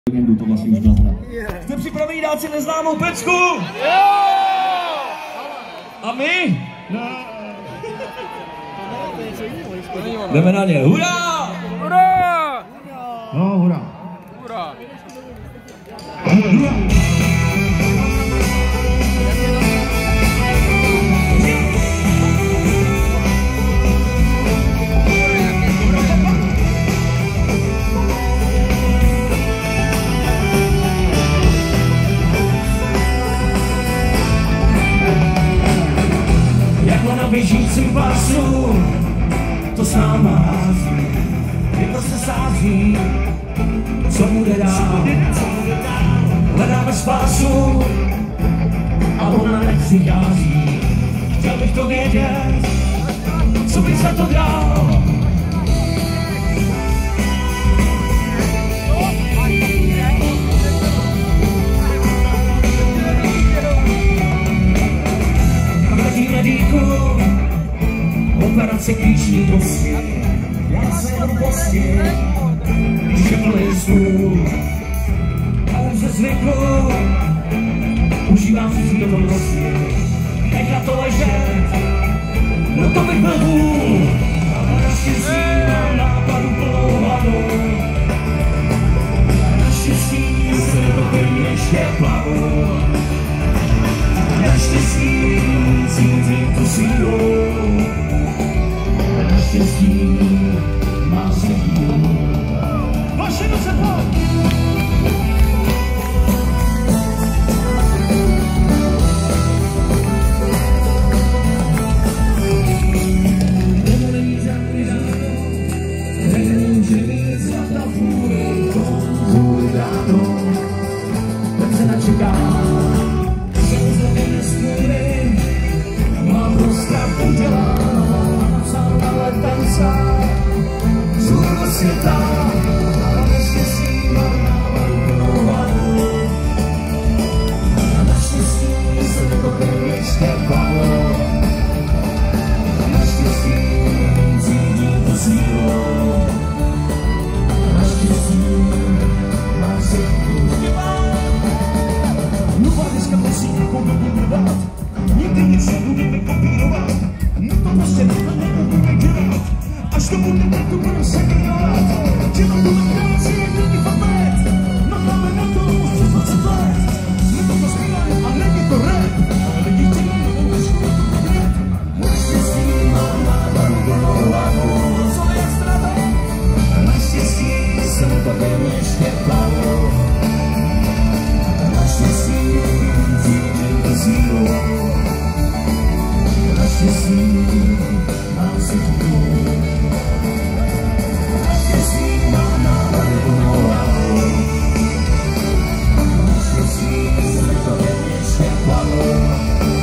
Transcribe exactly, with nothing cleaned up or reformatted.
To vlastně už byla hra. Jste připraveni dát si neznámou pecku? A my? Jdeme na ně. Hurá! Hurá! No, hurá. Hurá! Hurá! Jako na běžícím pásu, to s náma hází, jako se sází, co bude dál. Hledáme spásu a ona nepřichází. Chtěl bych to vědět, co bych za to dal. Hledíme dýchu, operace klíční prostě. Já se jenom prostě, když je plný snů. A už se zvyklu, užívám si přítomnosti. Nech na to ležet, no to bych byl vůl. A naštěstí mám nápadu plnou hladu. Naštěstí se to pevně ještě plavu. Naštěstí cítím tu sílu. Naštěstí má se dílu. Vaše do sebe! Nemůže mít zlata vůli, vůli dáno, tak se načeká. Mám rozkaz uděláno, napsal na letence, zůru světa, a neštěstí mám návadu plnou hladu. A naštěstí se to pevně ještě plavo. Naštěstí cítím tu sílu. Naštěstí mám se nová deska musí nějakou dobu trvat. Nikdy nic nebudeme kopírovat. No to prostě nebudeme dělat. Až to bude, tak to budeme se dělat. Že to bude práci, jak kdyby papet. No máme na to už přes dvacet let. My to zpíváme a není to rap. Ale lidi chtějí už rap. Naštěstí mám návadu plnou hlavu. Co je strava? Naštěstí jsem to pevně ještě plavu. Naštěstí cítím tu sílu. Naštěstí mám se dílu. Naštěstí mám návadu plnou hlavu. Naštěstí se to pevně ještě plavu.